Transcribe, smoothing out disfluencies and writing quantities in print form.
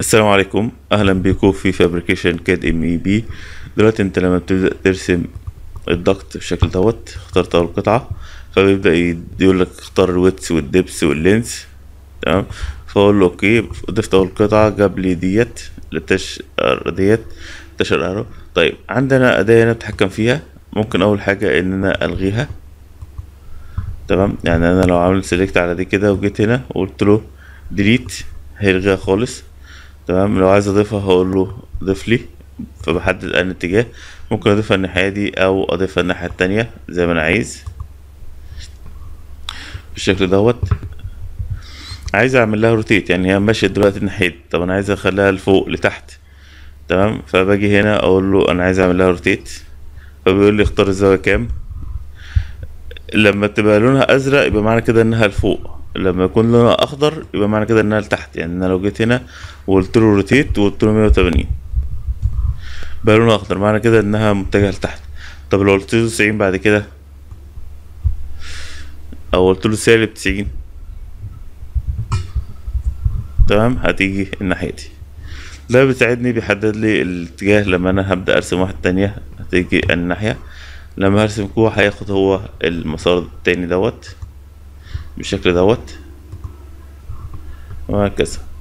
السلام عليكم، اهلا بيكم في فابريكيشن كاد ام اي بي. دلوقتي انت لما بتبدا ترسم الضغط بالشكل دوت اخترت اول قطعه، فبيبدا يقول لك اختار الويتس والدبس واللينس. تمام، فاقول له اوكي. ضفت اول قطعه، جاب لي ديت ديت تشر ارو. طيب عندنا اداه هنا بتحكم فيها. ممكن اول حاجه ان انا الغيها. تمام، يعني انا لو عامل سيلكت على دي كده وجيت هنا وقلت له ديليت هيلغيها خالص. تمام، لو عايز اضيفها هقول له ضيف لي، فبحدد ان اتجاه. ممكن اضيفها الناحيه دي او اضيفها الناحيه التانية زي ما انا عايز بالشكل دوت. عايز اعمل لها روتيت، يعني هي ماشيه دلوقتي الناحيه دي، طب انا عايز اخليها لفوق لتحت. تمام، فباجي هنا اقول له انا عايز اعمل لها روتيت، فبيقول لي اختار الزاويه كام. لما تبقى لونها ازرق يبقى معنى كده انها لفوق، لما يكون لونها اخضر يبقى معنى كده انها لتحت. يعني انا لو جيت هنا وقلت له روتيت وقلت له 180 بقى لونها اخضر، معنى كده انها متجهه لتحت. طب لو قلت له 90 بعد كده، او قلت له سالب 90، تمام، هتيجي الناحيه دي. ده بيساعدني، بيحدد لي الاتجاه. لما انا هبدا ارسم واحد تانية هتيجي الناحيه، لما هرسم كوع هياخد هو المسار التاني دوت بالشكل دوت، وهكذا.